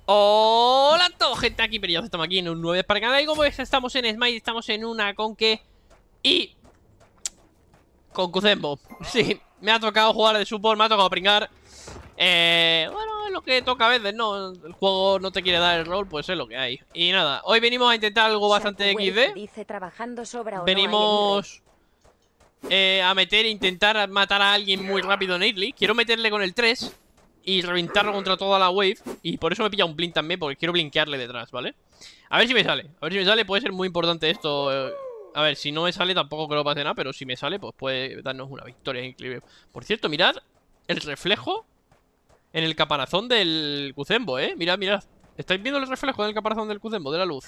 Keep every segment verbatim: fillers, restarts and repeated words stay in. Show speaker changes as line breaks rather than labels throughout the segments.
Hola a todos, gente, aquí Perillos, estamos aquí en un nuevo para el canal. Y como ves, estamos en Smite, estamos en una Conque y con Kuzenbo. Sí, me ha tocado jugar de support, me ha tocado pringar. Eh, bueno, es lo que toca a veces, ¿no? El juego no te quiere dar el rol, pues es lo que hay. Y nada, hoy venimos a intentar algo bastante equis de.
Dice, trabajando sobra o
Venimos no eh, a meter e intentar matar a alguien muy rápido en early. Quiero meterle con el tres y reventarlo contra toda la wave. Y por eso me he pillado un blink también, porque quiero blinkearle detrás, ¿vale? A ver si me sale, a ver si me sale, puede ser muy importante esto. eh, A ver, si no me sale tampoco creo que pase nada, pero si me sale, pues puede darnos una victoria increíble. Por cierto, mirad el reflejo en el caparazón del Kuzenbo, ¿eh? Mirad, mirad. ¿Estáis viendo el reflejo en el caparazón del Kuzenbo, de la luz?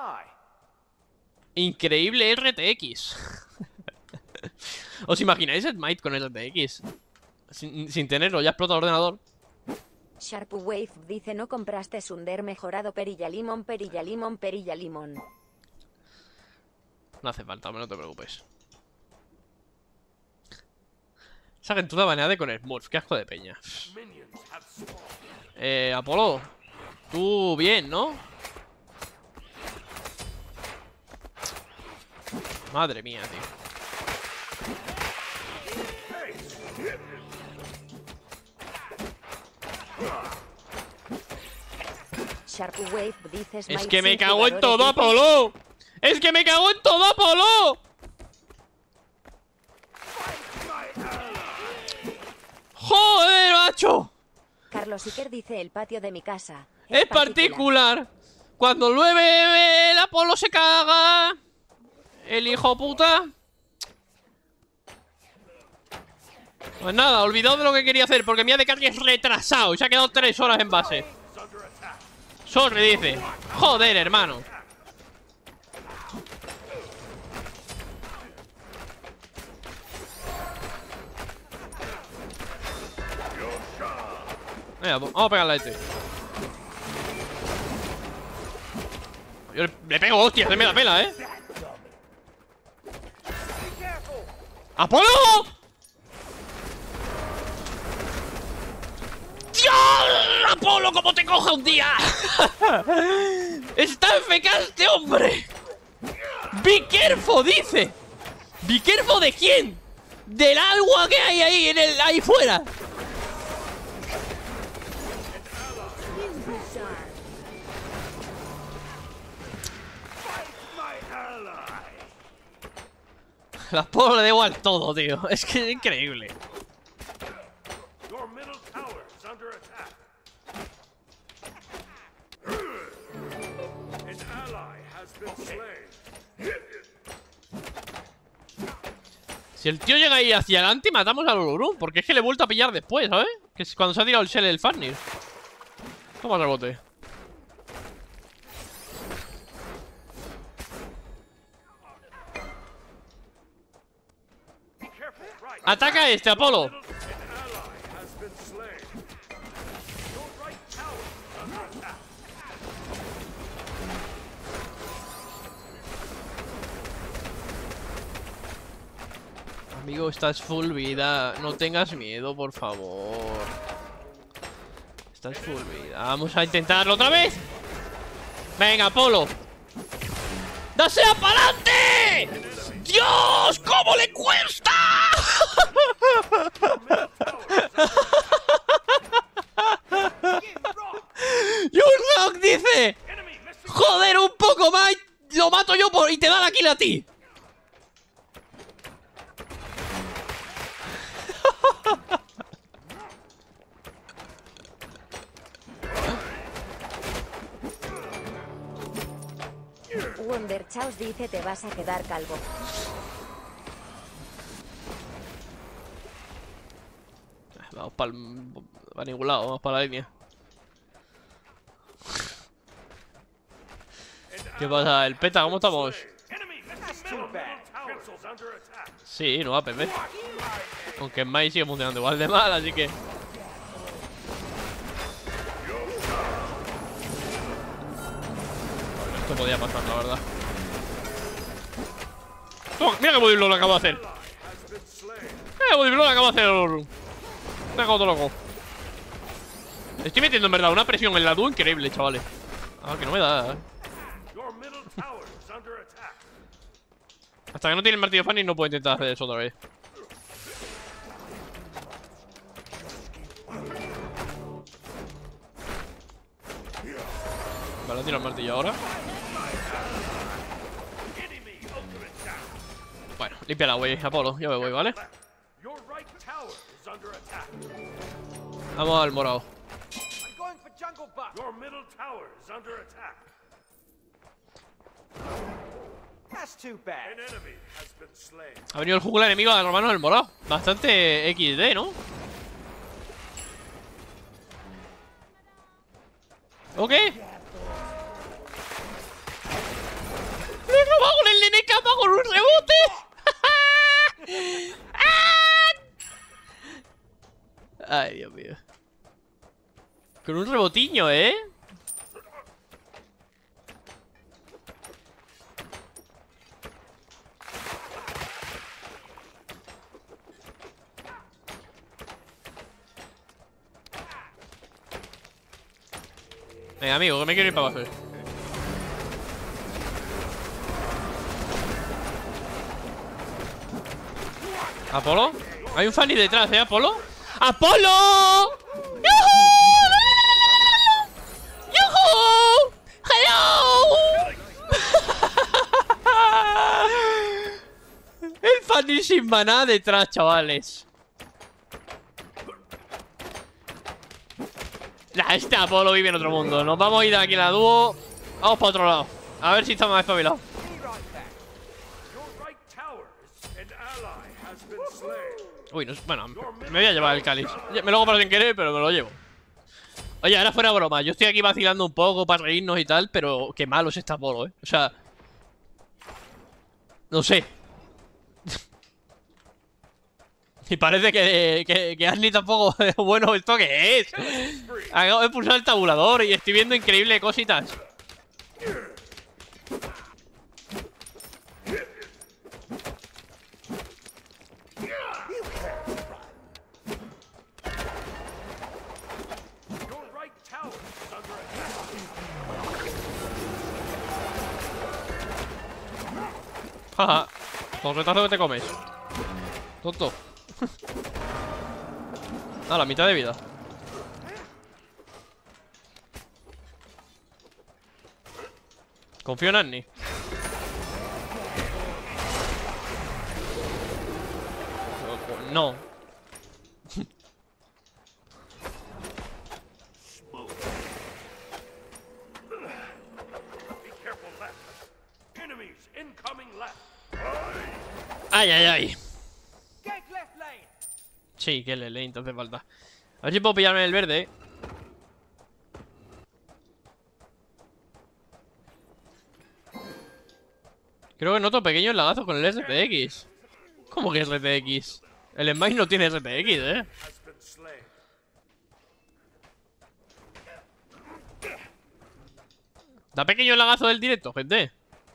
Increíble R T X. ¿Os imagináis Smite con R T X? Sin, sin tenerlo, ya explota el ordenador.
Sharp Wave dice, no compraste Sunder mejorado Perilla Limón, Perilla Limón, Perilla Limón.
No hace falta, no te preocupes. Esa aventura baneada con Smurf, qué asco de peña. Eh, Apolo, tú bien, ¿no? Madre mía, tío.
Sharp Wave dice,
es que me cago en todo, Apolo. Es que me cago en todo, Apolo. Joder, macho.
Carlos Iker dice, el patio de mi casa
Es, es particular. particular. Cuando llueve, el Apolo se caga. El hijo puta. Pues nada, olvidado de lo que quería hacer, porque mi A D Carry es retrasado y se ha quedado tres horas en base. Sorry, dice. Joder, hermano. Venga, vamos a pegarle a este. Yo le, le pego, hostia, se me la pela, ¿eh? ¡Apolo! ¡Dios! ¡Apolo, cómo te coja un día! ¡Está F K este hombre! ¡Be careful, dice! ¿Be careful de quién? ¡Del agua que hay ahí, en el, ahí fuera! A Apolo le da igual todo, tío. Es que es increíble. Si el tío llega ahí hacia adelante, matamos al Ulurum. Porque es que le he vuelto a pillar después, ¿sabes? Que es cuando se ha tirado el shell el Fafnir. Toma rebote. Ataca a este, Apolo. Amigo, estás full vida. No tengas miedo, por favor. Estás full vida. Vamos a intentarlo otra vez. Venga, Apolo. ¡Dasea para adelante! ¡Dios! ¿Cómo le cuesta? ¡You rock! Dice. Joder, un poco más. Lo mato yo por... y te da la kill a ti.
Wonder Chaos dice, te vas a quedar calvo.
Vamos para el ningún lado, vamos para la línea. ¿Qué pasa? ¿El peta? ¿Cómo estamos? Sí, no va a perder. Aunque en Mai sigue funcionando igual de mal, así que... Esto podía pasar, la verdad. ¡Toma! Mira qué bodyblow lo acabo de hacer. Mira qué bodyblow lo acabo de hacer. Me ha dejado todo loco. Estoy metiendo en verdad una presión en la dúo increíble, chavales. Ah, que no me da, eh. Hasta que no tiene el martillo Fanny no puedo intentar hacer eso otra vez. Vale, tiro el martillo ahora. Bueno, limpia la güey, Apolo, ya me voy, ¿vale? Vamos al morado. Ha venido el jungla enemigo a robarnos el morado. Bastante equis de, ¿no? ¿Ok? ¡Le he robado con el nene capa con un rebote! Ay, Dios mío. Con un rebotiño, ¿eh? Venga, amigo, que me quiero ir para abajo. ¿Apolo? Hay un Fanny detrás, ¿eh, Apolo? ¡Apolo! ¡Yuhu! ¡Yuhu! ¡Hello! El Fanny sin maná detrás, chavales. Nah, este Apolo vive en otro mundo. Nos vamos a ir de aquí a la dúo. Vamos para otro lado. A ver si está más espabilado. Uy, no, bueno, me voy a llevar el cáliz. Me lo hago para sin querer, pero me lo llevo. Oye, ahora fuera broma. Yo estoy aquí vacilando un poco para reírnos y tal, pero qué malo es este Apolo, eh. O sea, no sé. Y parece que, que, que Ashley tampoco es bueno. ¿Esto qué es? Acabo de pulsar el tabulador y estoy viendo increíbles cositas. Jaja. Con retazo que te comes. Tonto. A la mitad de vida. Confío en Annie. No. Ay, ay, ay. Sí, que le lane, entonces falta. A ver si puedo pillarme el verde. Creo que noto pequeños lagazos con el R T X. ¿Cómo que R T X? El Smite no tiene R T X, eh. Da pequeño lagazo del directo, gente.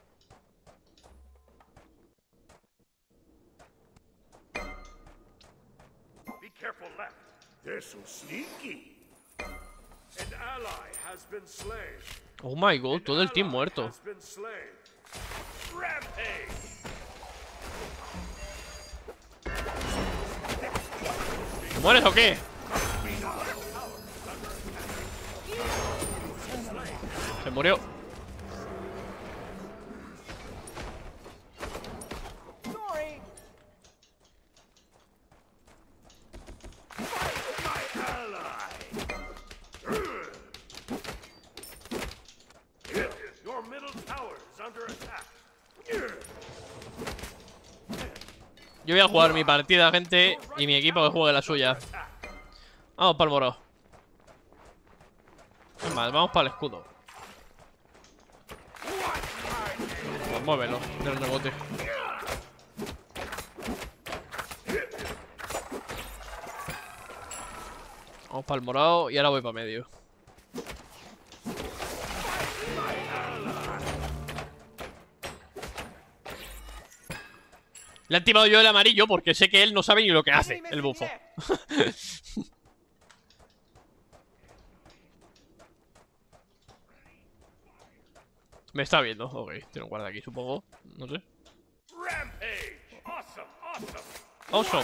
Oh my god, todo el team muerto. ¿Te mueres o qué? Se murió. Yo voy a jugar mi partida, gente, y mi equipo que juegue la suya. Vamos para el moro. Es más, vamos para el escudo. Pues muévelo, del rebote. Vamos para el morado y ahora voy para medio. Le he activado yo el amarillo porque sé que él no sabe ni lo que hace, el bufo. Me está viendo, ok. Tiene un guarda aquí, supongo. No sé. Awesome.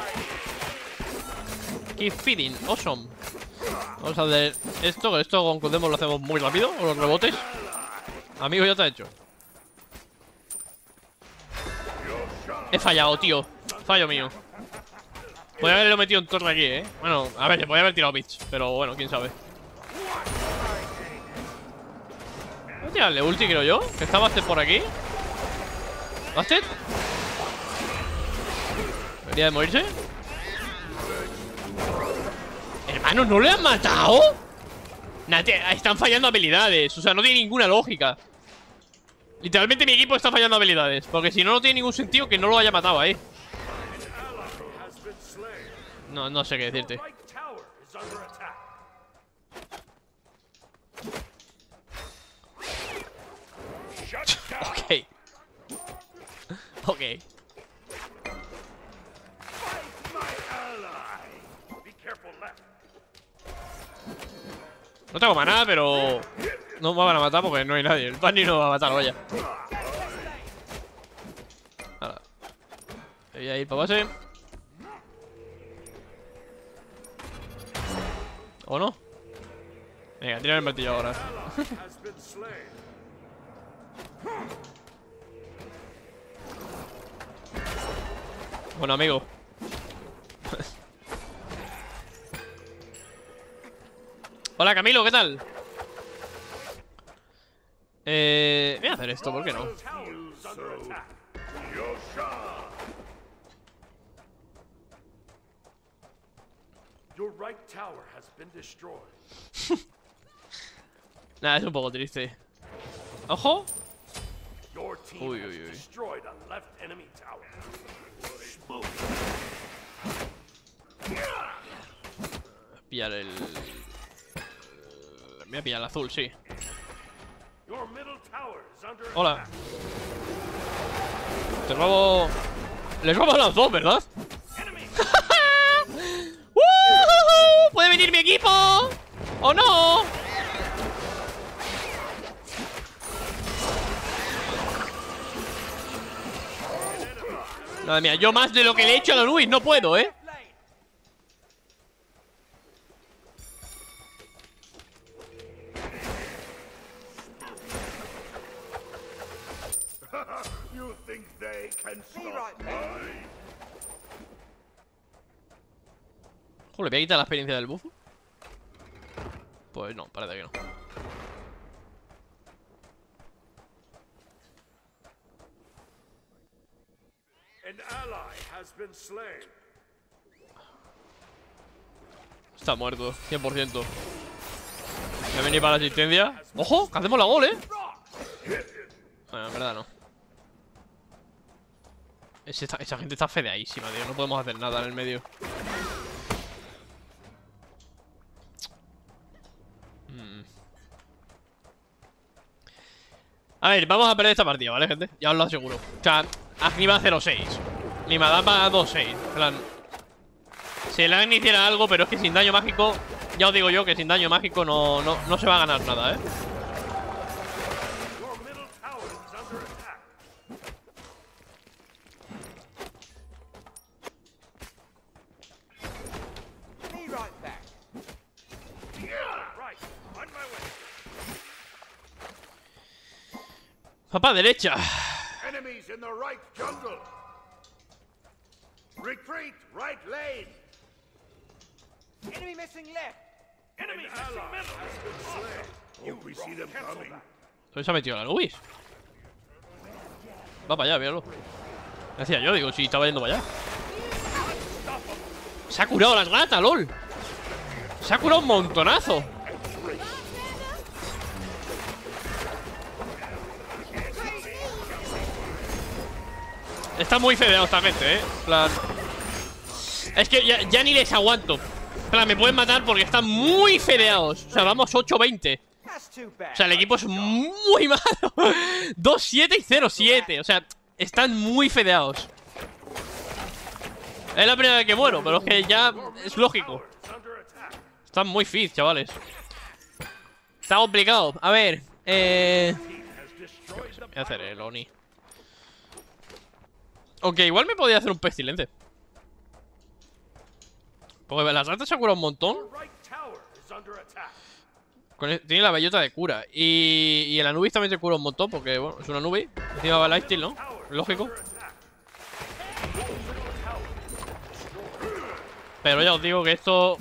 Keep feeding, awesome. Vamos a hacer esto, que esto con Codemo lo hacemos muy rápido. Con los rebotes. Amigo, ya está hecho. He fallado, tío. Fallo mío. Podría haberlo metido en torre aquí, eh. Bueno, a ver, se podría haber tirado bits. Pero bueno, quién sabe. Voy a tirarle ulti, creo yo. Que está Bastet por aquí. ¿Bastet? ¿Debería de morirse? Hermano, ¿no le han matado? Nah, te- están fallando habilidades. O sea, no tiene ninguna lógica. Literalmente mi equipo está fallando habilidades. Porque si no, no tiene ningún sentido que no lo haya matado ahí. No, no sé qué decirte. Ok. Ok. No tengo maná, pero no me van a matar porque no hay nadie. El Bunny no va a matar, vaya. Ahora. Voy a ir para base. ¿O no? Venga, tira el martillo ahora. Bueno, amigo. Hola, Camilo, ¿qué tal? Eh... Voy a hacer esto, ¿por qué no? Nada, es un poco triste. ¡Ojo! Uy, uy, uy. Pillar el... Voy a pillar el azul, sí. Hola. Te robo... Les robo a los dos, ¿verdad? ¡Uh! ¡Puede venir mi equipo! ¡O no! Madre mía, yo más de lo que le he hecho a la Luis no puedo, ¿eh? Joder, ¿le voy a quitar la experiencia del bufo? Pues no, parece que no. Está muerto, cien por ciento. Voy a venir para la asistencia. ¡Ojo! ¡Que hacemos la gol, eh! Bueno, en verdad no. Esa, esa gente está fedeadísima, tío. No podemos hacer nada en el medio. mm. A ver, vamos a perder esta partida, ¿vale, gente? Ya os lo aseguro. O sea, aquí va cero seis. Mi Madame va dos seis. En plan, si el Agni hiciera algo, pero es que sin daño mágico, ya os digo yo que sin daño mágico no, no, no se va a ganar nada, ¿eh? Papá, derecha.
Enemies in the right jungle. Retreat, right lane. Enemy missing left. Enemy missing middle. You we see them coming.
¿Dónde se ha metido la Luis? Va para allá, míralo. Decía yo, digo, si estaba yendo para allá. Se ha curado las ratas, lol. Se ha curado un montonazo. Está muy fedeado esta gente, eh. En plan... Es que ya, ya ni les aguanto. En plan, me pueden matar porque están muy fedeados. O sea, vamos ocho veinte. O sea, el equipo es muy malo. dos siete y cero siete. O sea, están muy fedeados. Es la primera vez que muero, pero es que ya es lógico. Están muy fit, chavales. Está complicado. A ver, eh... Voy a hacer el Oni. Ok, igual me podía hacer un pestilente. Porque las ratas se cura un montón. Con el- tiene la bellota de cura. Y, y el Anubis también se cura un montón. Porque, bueno, es un Anubis. Encima va lifesteal, ¿no? Lógico. Pero ya os digo que esto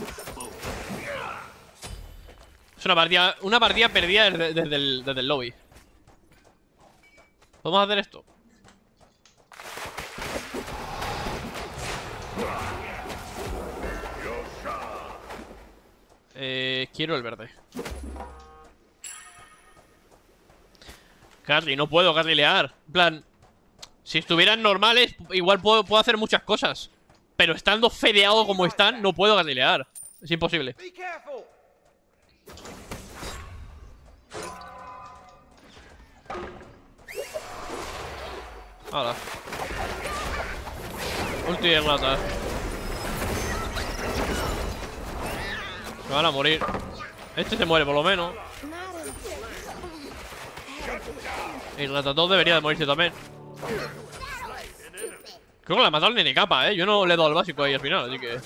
es una partida, una partida perdida desde, desde, el, desde el lobby. Vamos a hacer esto. Eh, quiero el verde. Carry, no puedo carrilear. En plan, si estuvieran normales, igual puedo, puedo hacer muchas cosas. Pero estando fedeado como están, no puedo carrilear. Es imposible. Ahora. Ulti de rata. Se van a morir. Este se muere por lo menos. Y Ratatouille debería de morirse también. Creo que la ha matado el Nene Capa, eh. Yo no le he dado al básico ahí al final, así que.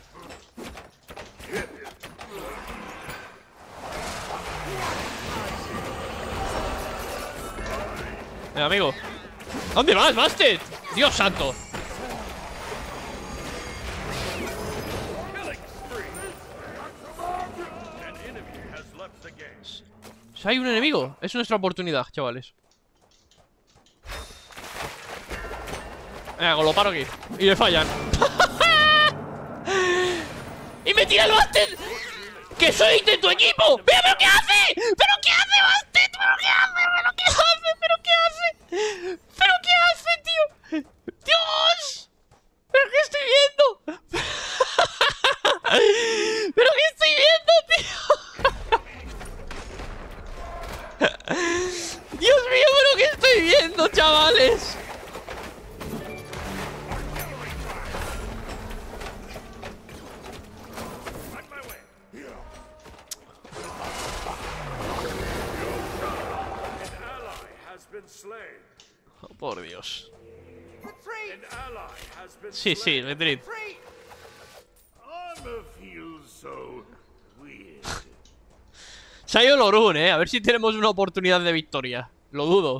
Eh, amigo. ¿Dónde vas, Bastet? Dios santo. Si hay un enemigo, es nuestra oportunidad, chavales. Venga, con lo paro aquí. Y me fallan. ¡Y me tira el Bastet! ¡Que soy de tu equipo! ¡Pero, pero qué hace! ¡Pero qué hace, Bastet! ¡Pero qué hace! ¡Pero qué hace! ¡Pero qué hace! ¡Pero qué hace, tío! ¡Dios! ¿Pero qué estoy viendo? ¿Pero qué estoy viendo, tío? Dios mío, ¿pero qué estoy viendo, chavales? Oh, por Dios. Sí, sí, retreat. Se ha ido Lorun, eh. A ver si tenemos una oportunidad de victoria. Lo dudo.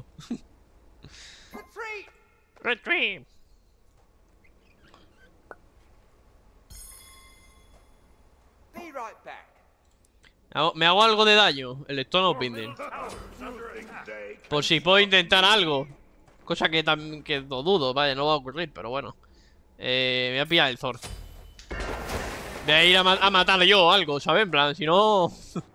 Retreat. Me hago algo de daño. El Stone of Binding. Por si puedo intentar algo. Cosa que también que lo dudo, vaya, no va a ocurrir, pero bueno. Eh, me voy a pillar el Zord. Voy a ir a, ma a matar yo algo, ¿sabes? En plan, si no...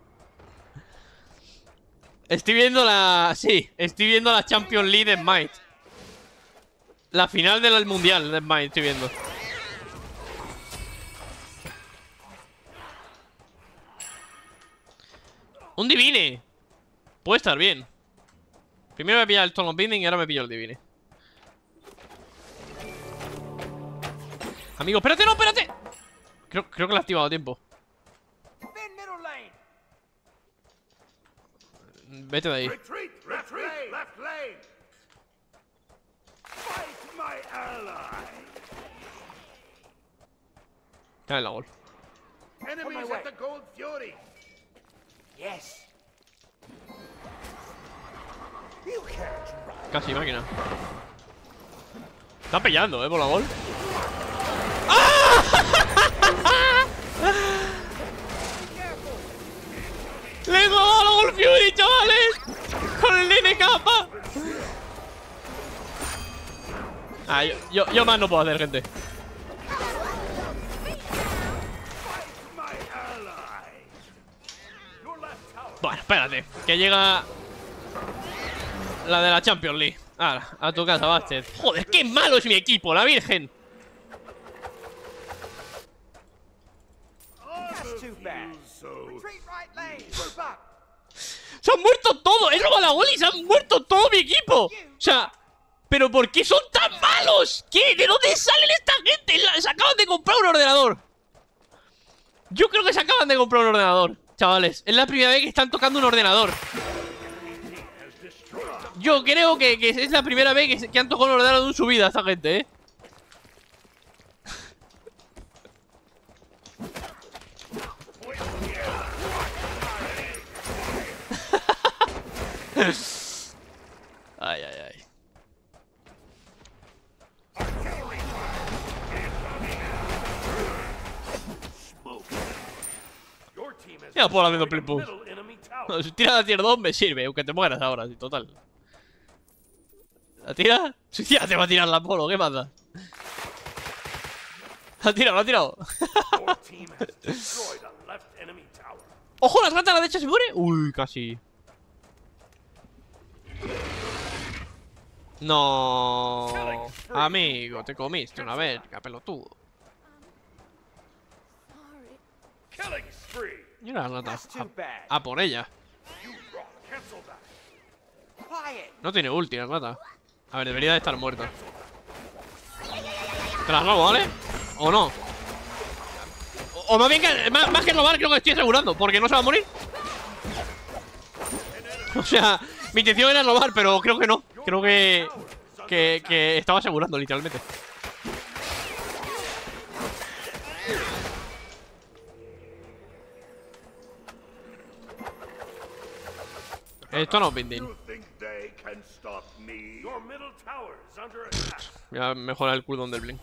Estoy viendo la... Sí, estoy viendo la Champions League de Smite. La final del Mundial de Smite estoy viendo. ¡Un Divine! Puede estar bien. Primero me he pillado el Stone of Binding y ahora me pillo el Divine. Amigo, espérate, no, espérate. Creo, creo que lo he activado a tiempo. Vete de ahí. Cae en la gol. Casi máquina. Está pillando, eh, por la gol. ¡Ah! ¡Le he dado la Gol Fury, chavales! ¡Con el Nene Capa! Ah, yo, yo, yo más no puedo hacer, gente. Bueno, espérate, que llega la de la Champions League. Ahora, a tu casa, Bastet. Joder, qué malo es mi equipo, la virgen. Se han muerto todos. He robado la gol y se han muerto todo mi equipo. O sea, ¿pero por qué son tan malos? ¿Qué? ¿De dónde salen esta gente? Se acaban de comprar un ordenador. Yo creo que se acaban de comprar un ordenador, chavales. Es la primera vez que están tocando un ordenador. Yo creo que, que es la primera vez que, que han tocado el ordenador en su vida esta gente, ¿eh? Ay, ay, ay. Ya puedo haciendo plim pum. Si tiras la tier dos me sirve, aunque te mueras ahora, sí, total. ¿La tira? Sí, ya te va a tirar la polo, ¿qué pasa? ¿La ha tirado, la ha tirado? ¡Ojo, la rata a la derecha se muere! Uy, casi. No, amigo, te comiste una verga, pelotudo. Y una rata a, a por ella. No tiene ulti la rata. A ver, debería de estar muerta. Te las robo, ¿vale? ¿O no? O, o más bien que más, más que robar, creo que estoy asegurando, porque no se va a morir. O sea, mi intención era robar, pero creo que no. Creo que, que, que estaba asegurando, literalmente. Esto no es Binding. Voy a mejorar el cooldown del Blink.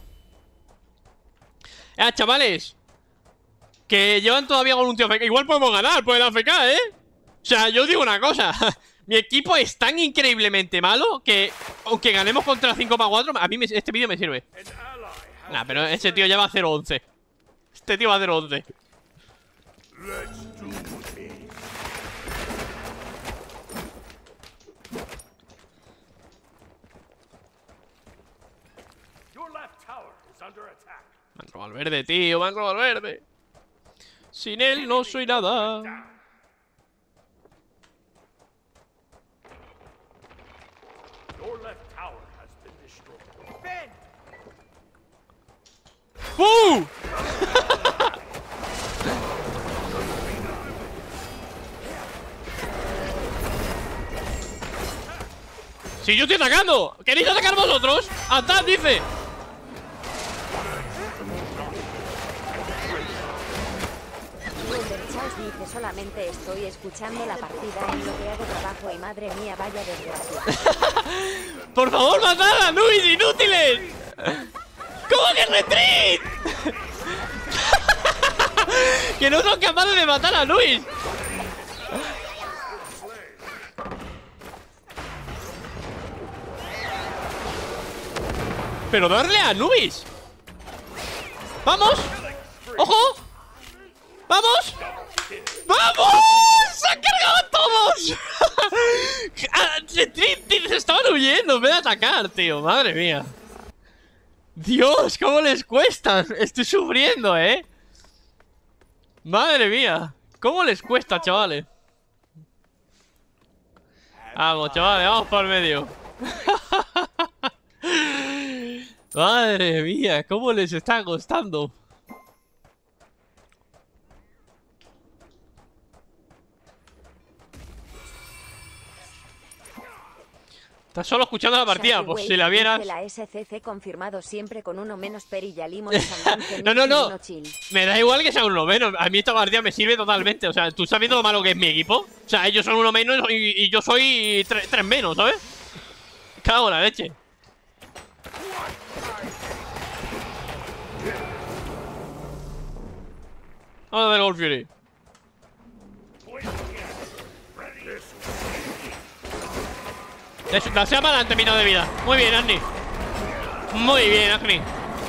¡Eh, chavales! Que llevan todavía con un tío A F K. Igual podemos ganar por el A F K, ¿eh? O sea, yo os digo una cosa. Mi equipo es tan increíblemente malo que, aunque ganemos contra cinco para cuatro, a mí me, este vídeo me sirve. Nah, pero ese tío ya va a cero once. Este tío va a cero once. Me han robado al verde, tío. Me han robado al verde. Sin él no soy nada. ¡Uh! ¡Si yo estoy atacando! ¿Queréis atacar vosotros? ¡Atad, dice!
Dice, solamente estoy escuchando la partida en lo que hago trabajo y madre mía, vaya desgracia.
¡Por favor, matad a Luis, inútiles! ¿Cómo que retreat? ¡Que no son capaces de matar a Luis! ¡Pero darle a Anubis! ¡Vamos! ¡Ojo! ¡Vamos! ¡Vamos! ¡Se han cargado a todos! Se estaban huyendo en vez de atacar, tío. Madre mía. Dios, cómo les cuesta. Estoy sufriendo, eh. Madre mía. Cómo les cuesta, chavales. Vamos, chavales, vamos por medio. Madre mía, cómo les está costando. Estás solo escuchando la partida, pues si la vieras.
La S C C confirmado siempre con uno menos perilla limón.
No, no, no. Me da igual que sea uno menos. A mí esta partida me sirve totalmente. O sea, tú estás viendo lo malo que es mi equipo. O sea, ellos son uno menos y, y yo soy tre tres menos, ¿sabes? Cago en la leche. Vamos a ver Gold Fury. La sea para adelante, minado de vida. Muy bien, Agni. Muy bien, Agni.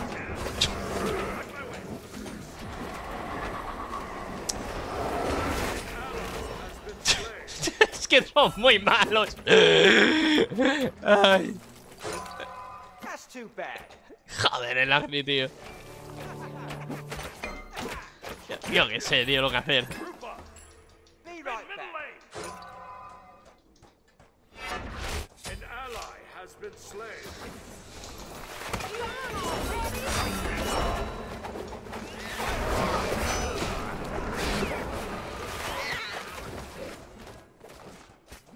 Es que son muy malos. Ay. Joder, el Agni, tío. Yo qué sé, tío, lo que hacer.
Been slain.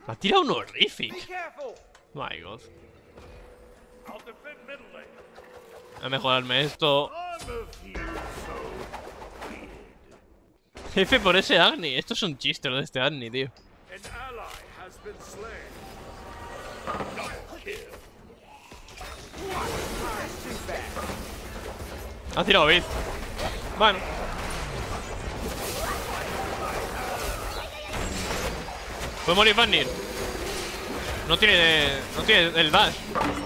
Ha tirado un horrific.
Be careful.
My god.
I'll defend middle lane.
Voy a mejorarme esto.
I'm a few so weird.
F por ese Agni. Esto es un chiste lo de este Agni, tío.
An ally has been slain. Kill.
Ha tirado Bit. Bueno. Puede morir Vanir. No tiene. No tiene el dash.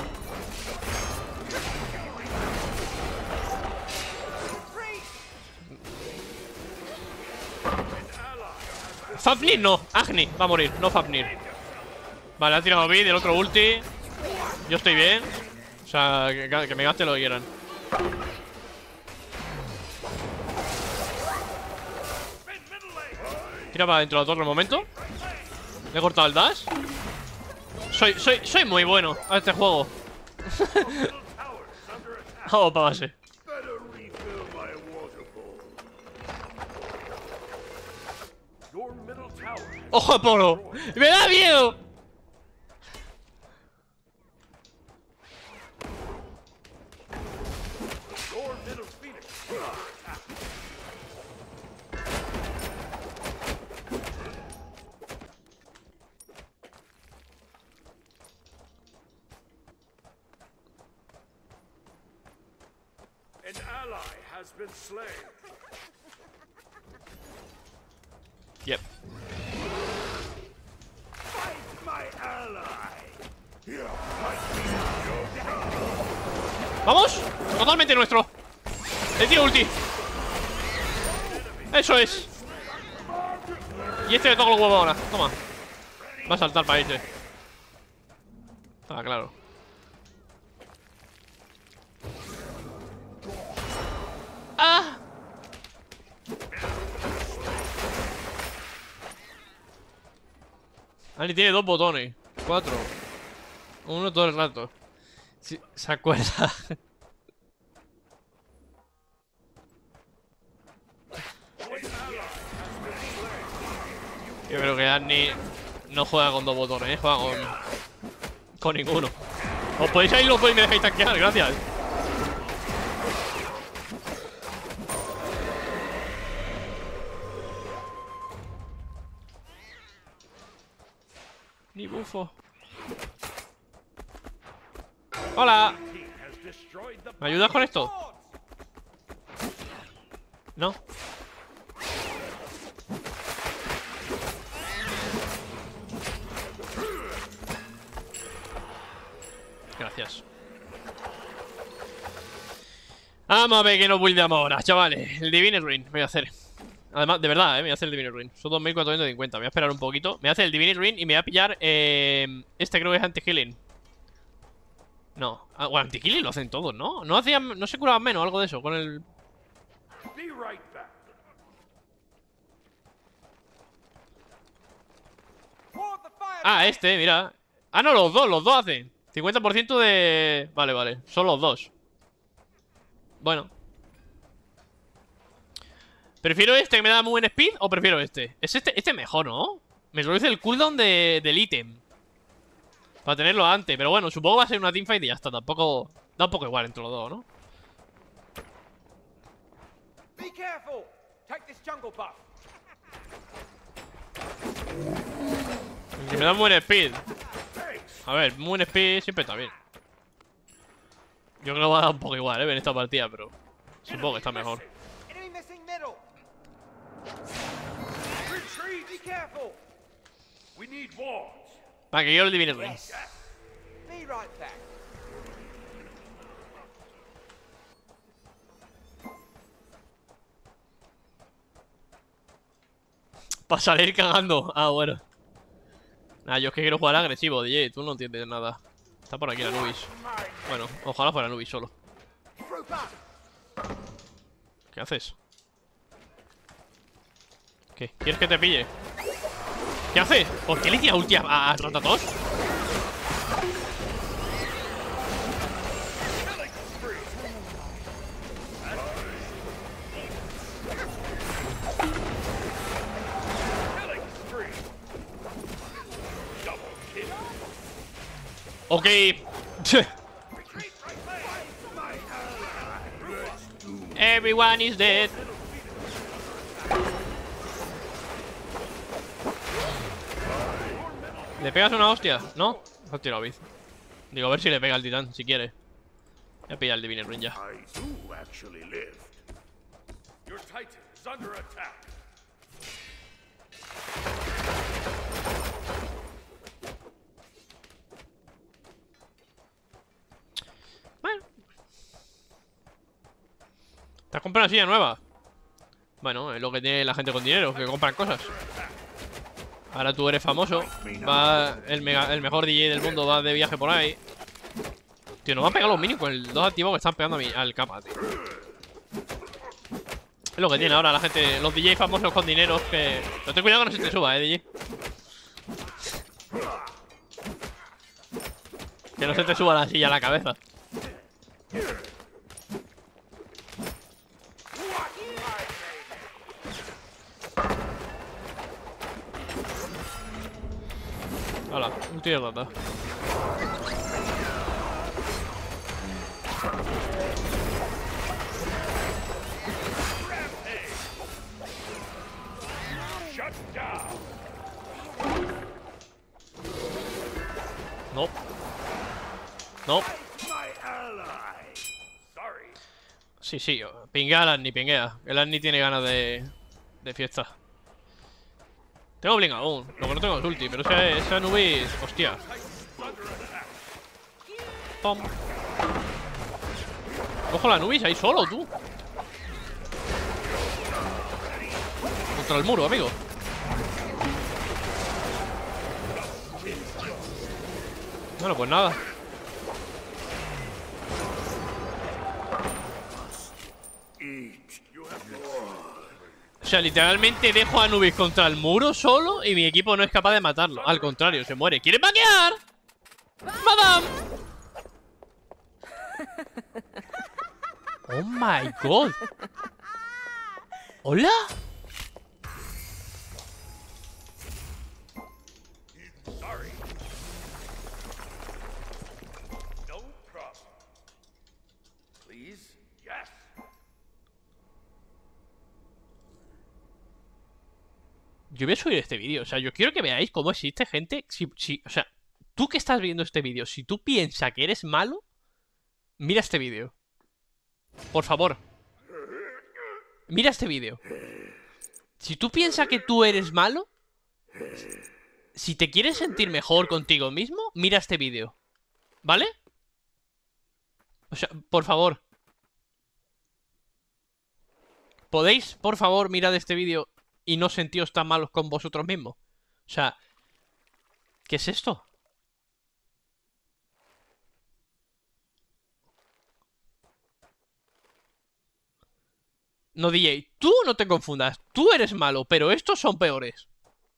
Fafnir no. Agni va a morir. No Fafnir. Vale, ha tirado Bit, el otro ulti. Yo estoy bien. O sea, que, que me gaste lo que quieran. Tira para adentro de la torre un momento. Le he cortado el dash. Soy, soy, soy muy bueno a este juego. Vamos para base.
Better refill my waterfall. Your middle tower.
¡Ojo a Polo! ¡Me da miedo!
Your middle phoenix. An ally has been slain.
Yep.
Fight my ally. Here,
¡Vamos! Totalmente nuestro. Le tiro ulti. Eso es. Y este le toco los huevos ahora. Toma. Va a saltar para este. Ah, claro. ¡Ah! Ani tiene dos botones. Cuatro. Uno todo el rato. Sí, se acuerda. Yo creo que Annie no juega con dos botones, ¿eh? Juega con... con ninguno. Os podéis ir los dos y me dejáis tanquear, gracias. Ni bufo. ¡Hola! ¿Me ayudas con esto? No. Gracias. Vamos a ver que nos buildamos ahora, chavales. El Divine Ruin me voy a hacer. Además, de verdad, eh, me voy a hacer el Divine Ruin. Son dos mil cuatrocientos cincuenta. Me voy a esperar un poquito. Me voy a hacer el Divine Ruin y me voy a pillar eh, este creo que es anti-healing. No, ah, bueno, anti-healing lo hacen todos, ¿no? No hacían, no se curaban menos, algo de eso, con el...
Be right back.
Ah, este, mira. Ah, no, los dos, los dos hacen cincuenta por ciento de... Vale, vale, son los dos. Bueno. ¿Prefiero este que me da muy buen speed o prefiero este? Es este, este mejor, ¿no? Me reduce el cooldown de, del ítem para tenerlo antes, pero bueno, supongo que va a ser una teamfight y ya está. Tampoco... Da un poco igual entre los dos, ¿no?
Be careful. Take this jungle buff.
Que me da muy buen speed. A ver, muy buen speed siempre está bien. Yo creo que va a dar un poco igual, ¿eh? En esta partida, pero supongo que está mejor.
Enemy missing middle. Retreat. Be careful.
We need walls.
Para que yo el Divine Ruin.
Yes. Be right back.
Para salir cagando. Ah, bueno. Nah, yo es que quiero jugar agresivo, D J. Tú no entiendes nada. Está por aquí la Anubis. Bueno, ojalá fuera Anubis solo. ¿Qué haces? ¿Qué? ¿Quieres que te pille? ¿Qué haces? ¿Por qué le tira ulti a, a Ratatos? Ok. Everyone is dead. ¿Le pegas una hostia? ¿No? Ha tirado Biz. Digo, a ver si le pega al titán, si quiere. Voy a pillar el Divine Ruin ya.
I do actually live. Your Titan is under attack.
Bueno. ¿Te has comprado una silla nueva? Bueno, es lo que tiene la gente con dinero, que compran cosas. Ahora tú eres famoso. Va el, mega, el mejor D J del mundo, va de viaje por ahí. Tío, nos van a pegar los minions con el dos activo que están pegando a mí, al capa, tío. Es lo que tiene ahora la gente, los D J famosos con dinero que... Pero ten cuidado que no se te suba, eh, D J. Que no se te suba la silla a la cabeza. Hola, un tío de rata. No. No. Sí, sí, pinguea al Annie, pinguea. El Annie tiene ganas de, de fiesta. Tengo Blink aún, lo que no tengo es ulti, pero ese, ese Anubis, hostia. Pom. Cojo la Anubis ahí solo, tú. Contra el muro, amigo. Bueno, pues nada. O sea, literalmente dejo a Anubis contra el muro solo y mi equipo no es capaz de matarlo. Al contrario, se muere. ¿Quiere vaquear? ¡Madame! ¡Oh, my God! ¿Hola? Yo voy a subir este vídeo, o sea, yo quiero que veáis cómo existe gente. Si, si, o sea, tú que estás viendo este vídeo, si tú piensas que eres malo, mira este vídeo. Por favor. Mira este vídeo. Si tú piensas que tú eres malo, si te quieres sentir mejor contigo mismo, mira este vídeo. ¿Vale? O sea, por favor. ¿Podéis, por favor, mirar este vídeo y no sentíos tan malos con vosotros mismos? O sea, ¿qué es esto? No, D J, tú no te confundas. Tú eres malo, pero estos son peores.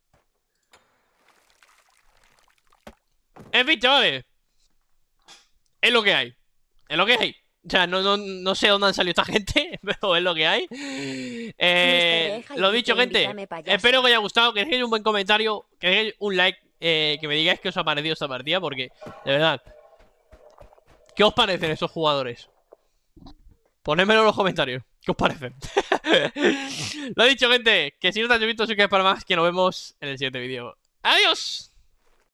En fin, chavales, es lo que hay. Es lo que hay. O sea, no, no, no sé dónde han salido esta gente, pero es lo que hay. Eh, lo dicho, gente. Espero que os haya gustado, que dejéis un buen comentario, que dejéis un like, eh, que me digáis qué os ha parecido esta partida, porque, de verdad, ¿qué os parecen esos jugadores? Ponedmelo en los comentarios. ¿Qué os parecen? Lo dicho, gente, que si no te has visto, suscríbete para más, que nos vemos en el siguiente vídeo. ¡Adiós!